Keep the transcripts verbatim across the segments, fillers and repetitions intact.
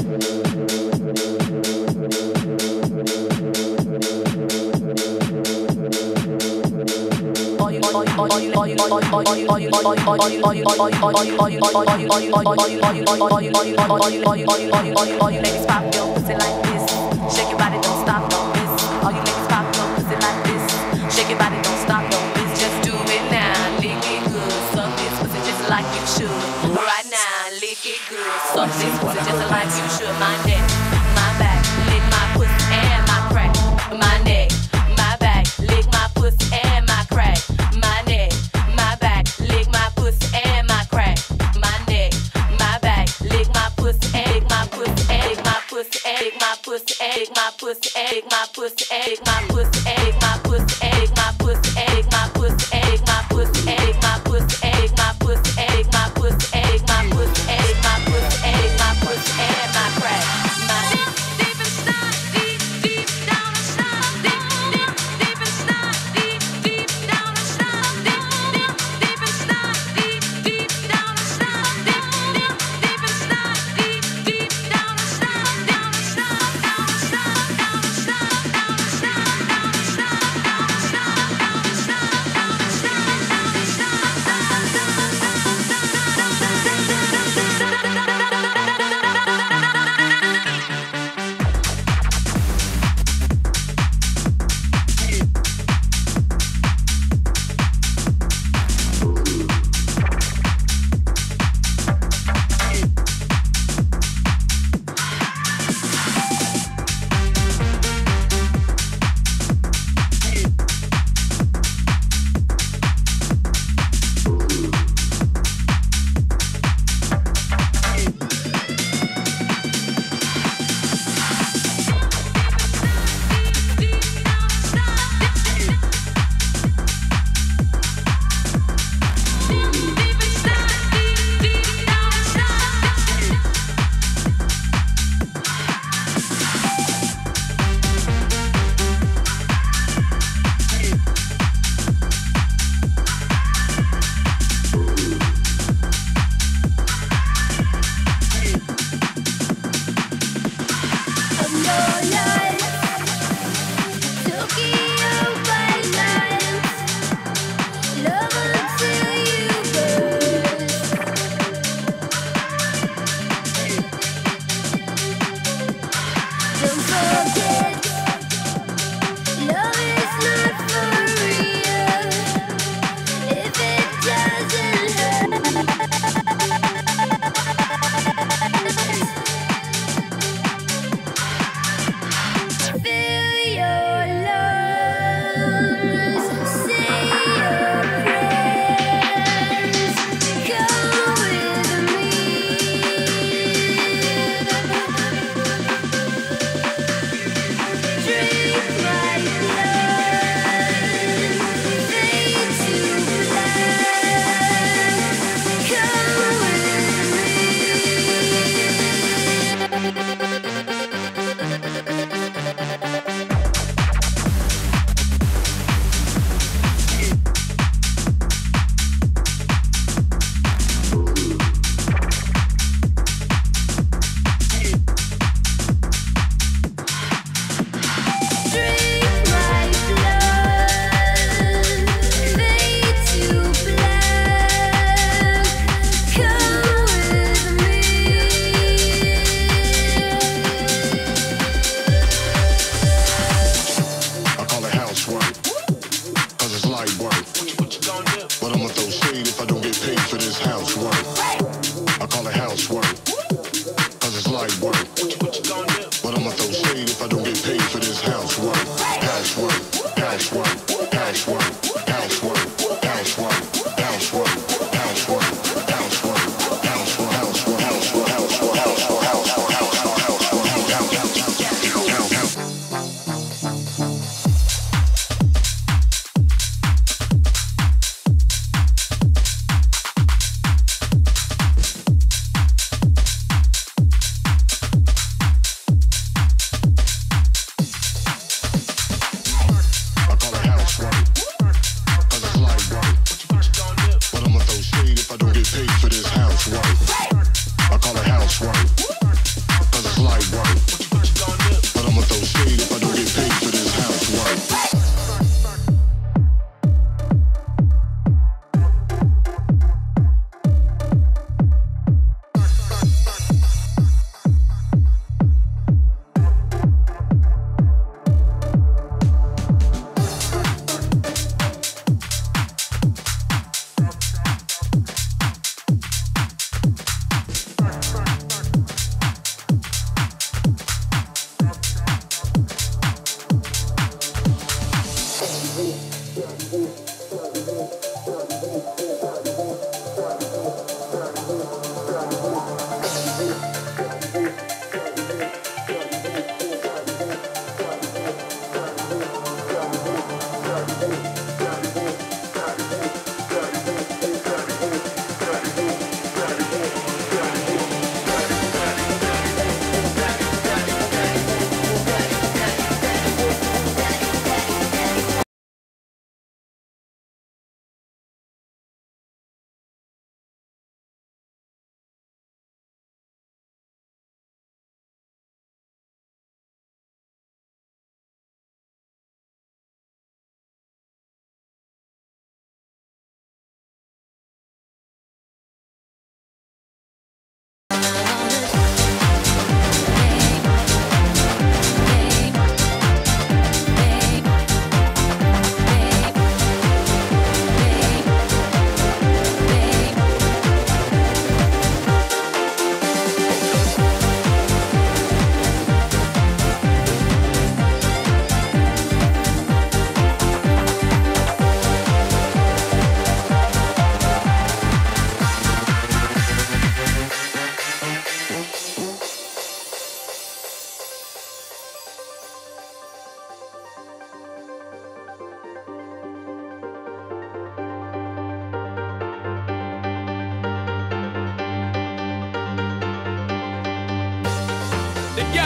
I call it housework.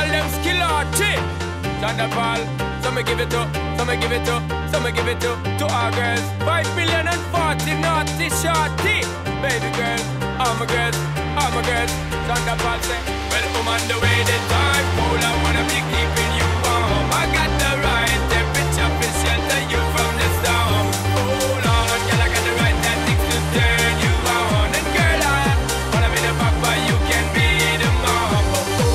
call them Skillarty. Thunderball, so me give it to, so me give it to, so me give it to, to our girls. Five million and forty naughty shorty. Baby girl, all my girls, all my girls. Thunderball say, well, I'm on the way, the time cool, I wanna be keeping you warm. I got the right temperature to shelter you from the storm. Hold on, girl, I got the right tactics to turn you on. And girl, I wanna be the papa, you can be the mom.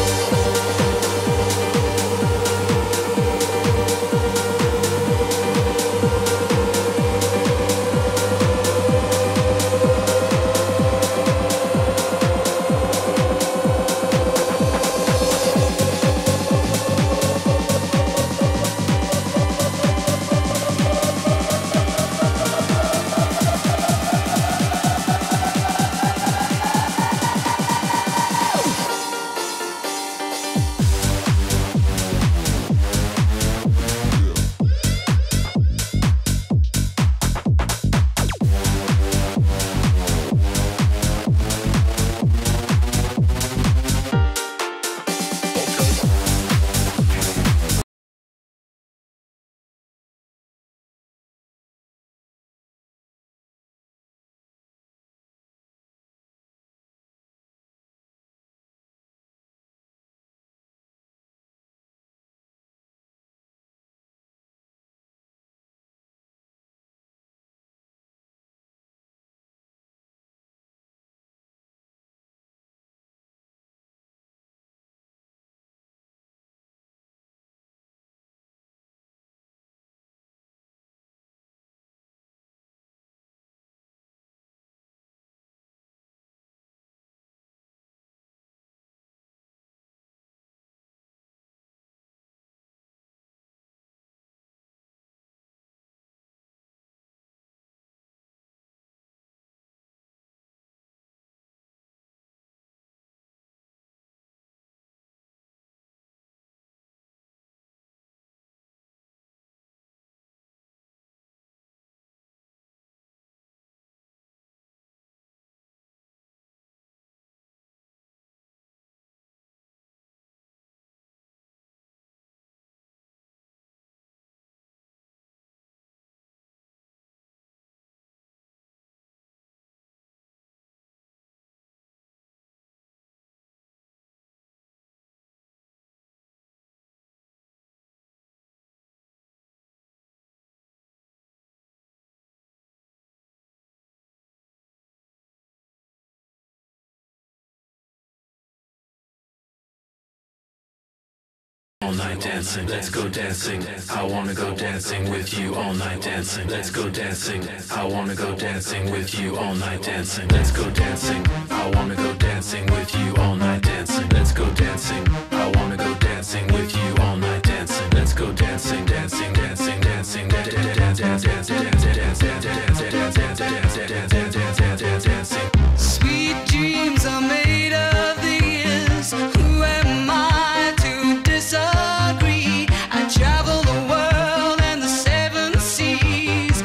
All night dancing, let's go dancing. I wanna go dancing with you all night dancing. Let's go dancing. I wanna go dancing with you all night dancing. Let's go dancing. I wanna go dancing with you all night dancing. Let's go dancing. I wanna go dancing with you all night dancing. Let's go dancing, dancing, dancing, dancing, dance, dance, dance, dance, dance, dance, dance, dance, dance, dance, dance, dancing. Sweet dreams are made of these. Who am I to disagree? I travel the world and the seven seas.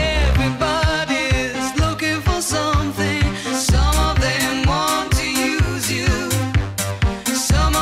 Everybody's looking for something. Some of them want to use you. Some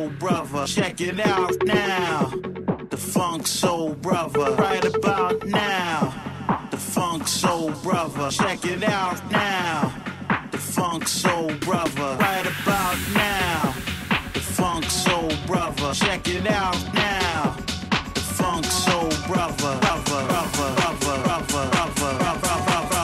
soul brother. Check it out now. The funk soul brother. Right about now. The funk soul brother. Check it out now. The funk soul brother. Right about now. The funk soul brother. Check it out now. The funk soul brother. Brother, brother, brother, brother, brother, brother.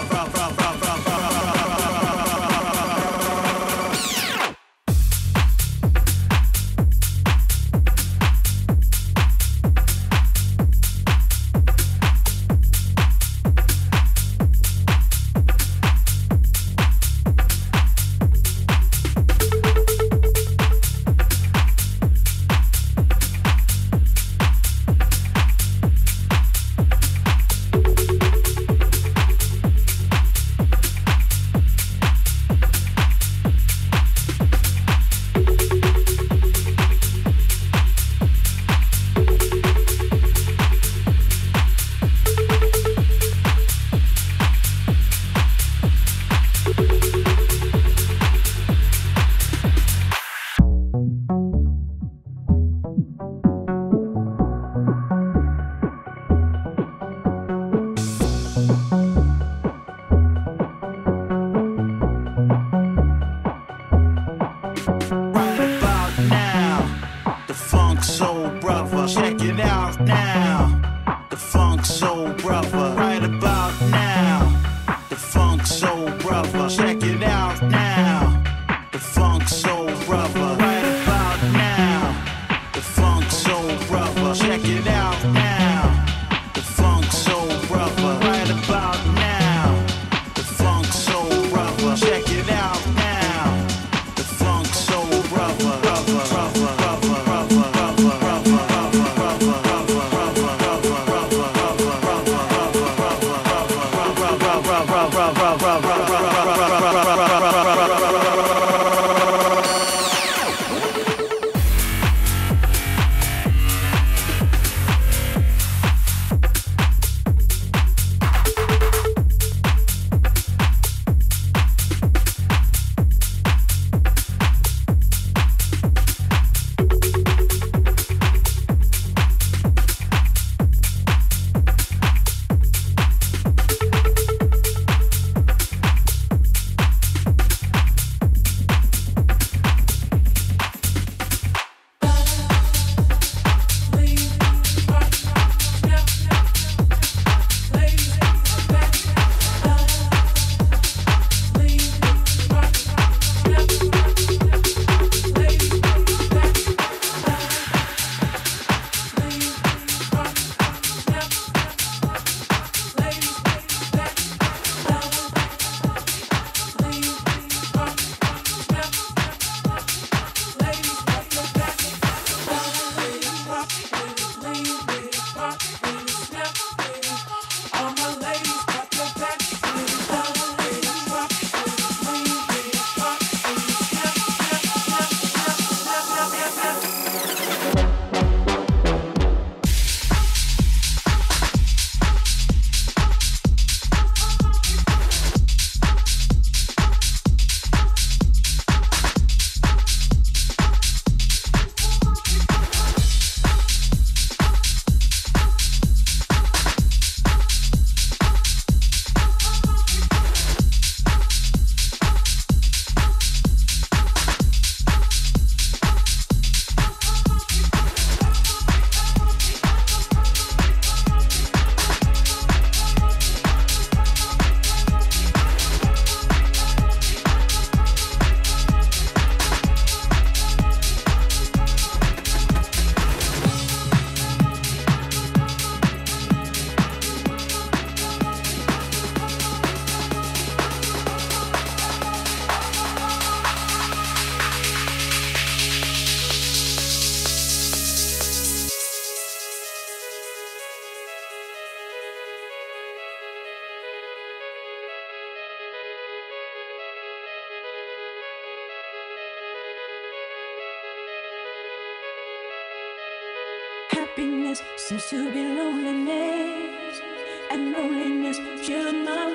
Happiness seems to be loneliness, and loneliness killed my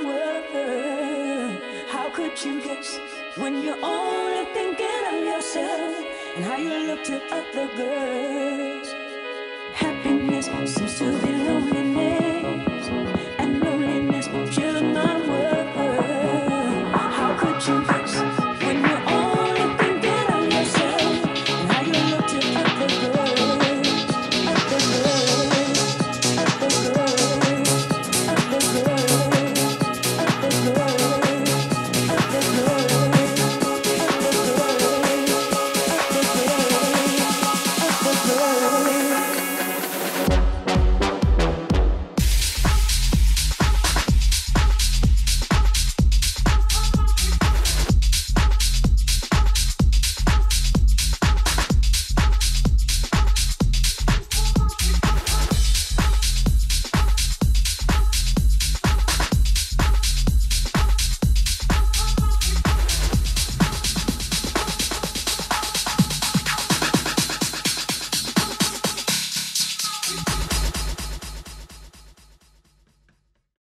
world. How could you guess when you're only thinking of yourself and how you look to other girls. Happiness seems to be